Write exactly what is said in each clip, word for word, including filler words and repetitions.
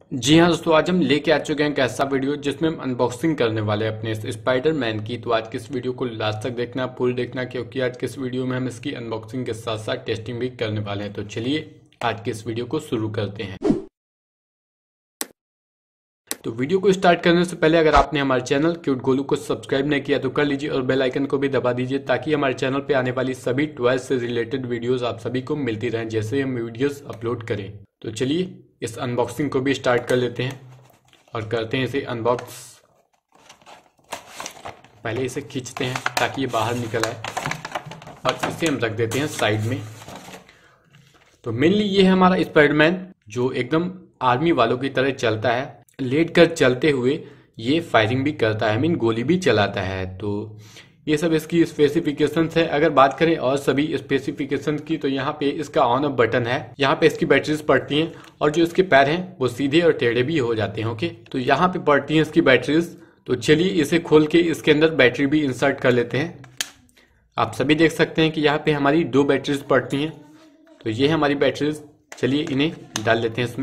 जी हाँ दोस्तों, आज हम लेके आ चुके हैं एक ऐसा वीडियो जिसमें हम अनबॉक्सिंग करने वाले हैं अपने इस स्पाइडरमैन की। तो आज के इस वीडियो को लास्ट तक देखना, फुल देखना, क्योंकि आज के इस वीडियो में हम इसकी अनबॉक्सिंग के साथ साथ टेस्टिंग भी करने वाले हैं। तो चलिए आज के इस वीडियो को शुरू करते हैं। तो वीडियो को स्टार्ट करने से पहले अगर आपने हमारे चैनल क्यूट गोलू को सब्सक्राइब नहीं किया तो कर लीजिए और बेल आइकन को भी दबा दीजिए, ताकि हमारे चैनल पे आने वाली सभी टॉयज से रिलेटेड वीडियोस आप सभी को मिलती रहें जैसे हम वीडियोस अपलोड करें। तो चलिए इस अनबॉक्सिंग को भी स्टार्ट कर लेते हैं और करते हैं इसे अनबॉक्स। पहले इसे खींचते हैं ताकि ये बाहर निकल आए और इसे हम रख देते हैं साइड में। तो मेनली ये है हमारा स्पाइडरमैन जो एकदम आर्मी वालों की तरह चलता है। लेट कर चलते हुए ये फायरिंग भी करता है, मीन गोली भी चलाता है। तो ये सब इसकी स्पेसिफिकेशंस है। अगर बात करें और सभी स्पेसिफिकेशन की तो यहाँ पे इसका ऑन ऑफ बटन है, यहाँ पे इसकी बैटरीज पड़ती हैं और जो इसके पैर हैं वो सीधे और टेढ़े भी हो जाते हैं। ओके, तो यहाँ पे पड़ती हैं इसकी बैटरीज। तो चलिए इसे खोल के इसके अंदर बैटरी भी इंसर्ट कर लेते हैं। आप सभी देख सकते हैं कि यहाँ पे हमारी दो बैटरीज पड़ती हैं। तो ये है हमारी बैटरीज। चलिए इन्हें डाल लेते हैं इसमें।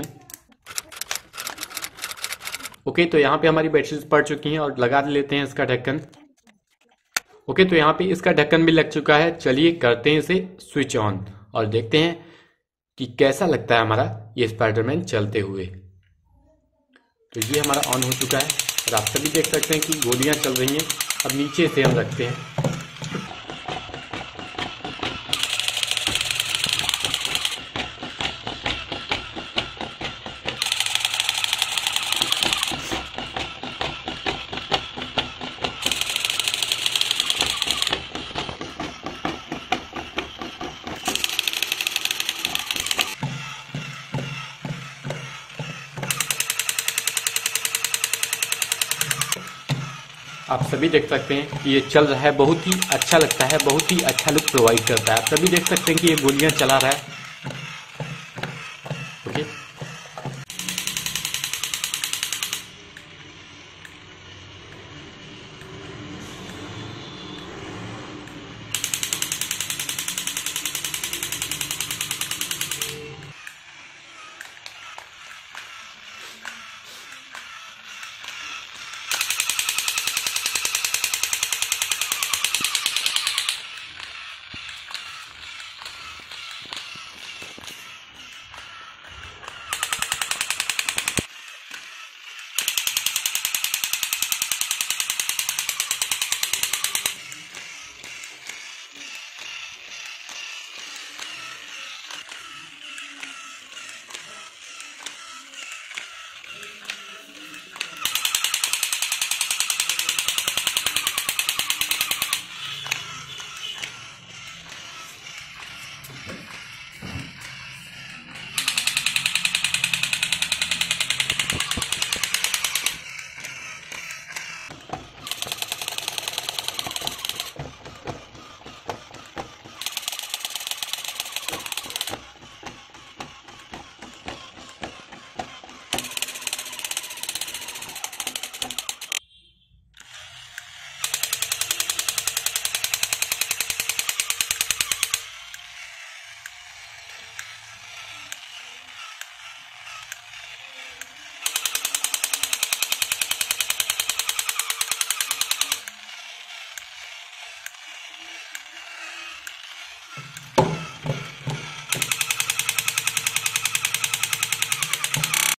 ओके, तो यहाँ पे हमारी बैटरीज पड़ चुकी हैं और लगा लेते हैं इसका ढक्कन। ओके, तो यहाँ पे इसका ढक्कन भी लग चुका है। चलिए करते हैं इसे स्विच ऑन और देखते हैं कि कैसा लगता है हमारा ये स्पाइडरमैन चलते हुए। तो ये हमारा ऑन हो चुका है और आप सभी देख सकते हैं कि गोलियां चल रही हैं। अब नीचे से हम रखते हैं। आप सभी देख सकते हैं कि ये चल रहा है, बहुत ही अच्छा लगता है, बहुत ही अच्छा लुक प्रोवाइड करता है। आप सभी देख सकते हैं कि ये गोलियां चला रहा है